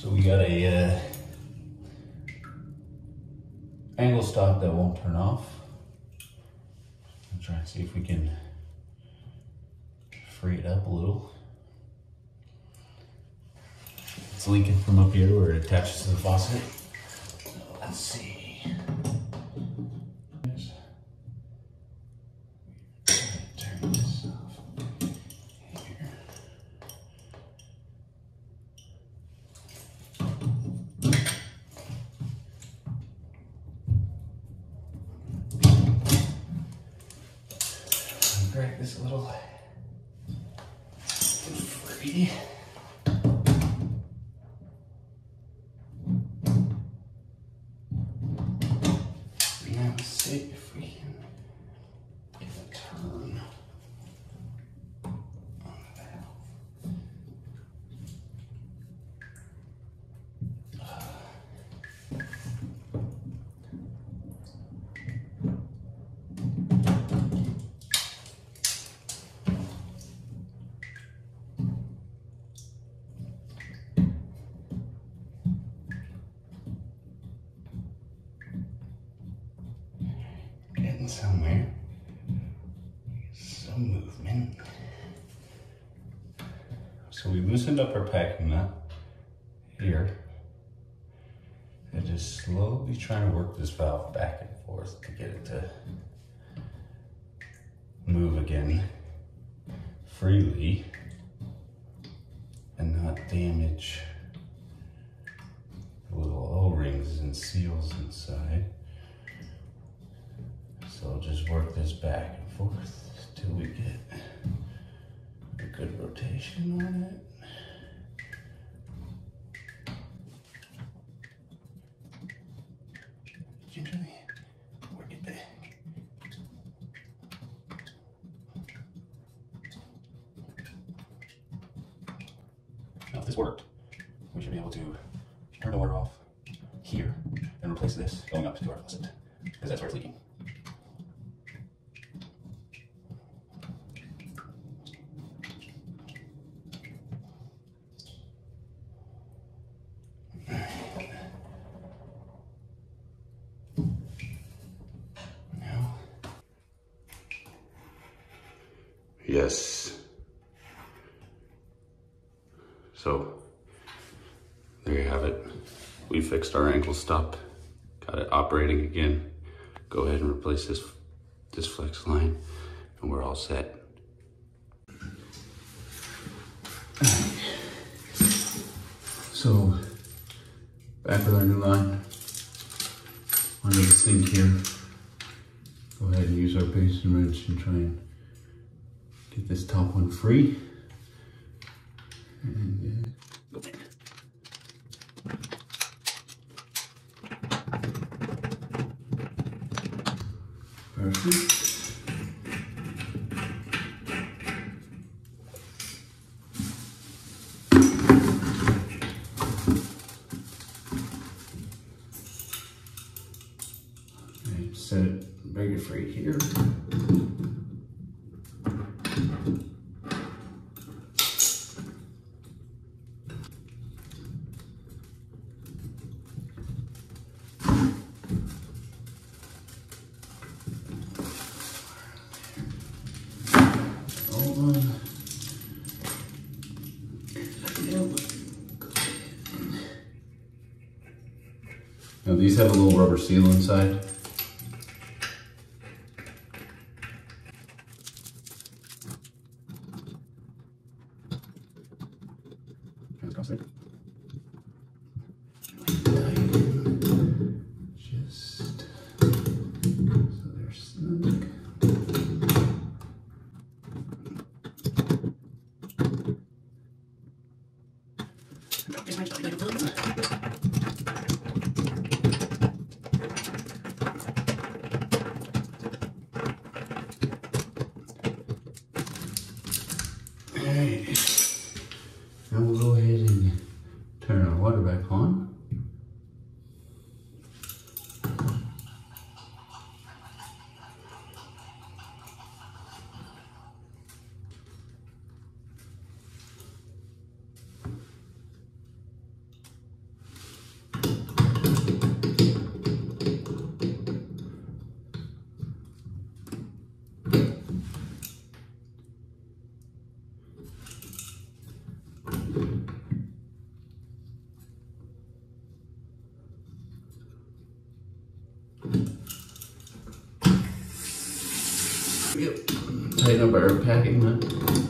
So we got a angle stop that won't turn off. I'll try and see if we can free it up a little. It's leaking from up here where it attaches to the faucet. So let's see. Turn this off here. Drag this a little free. Now let's see if we can get a turn on the valve. Getting somewhere. Some movement. So we loosened up our packing nut here. And just slowly trying to work this valve back and forth to get it to move again freely and not damage the little O-rings and seals inside. So I'll just work this back and forth till we get a good rotation on it. Gingerly work it back. Now if this worked, we should be able to turn the water off here and replace this going up to our faucet, because that's where it's leaking. Yes. So there you have it. We fixed our ankle stop, got it operating again. Go ahead and replace this flex line and we're all set. So back with our new line under the sink here. Go ahead and use our basin wrench and try and get this top one free. And go in. Perfect. Okay, set it, bring it free here. Now these have a little rubber seal inside. Just so they're snug. Now we'll go ahead and turn our water back on. tighten up our packing nut.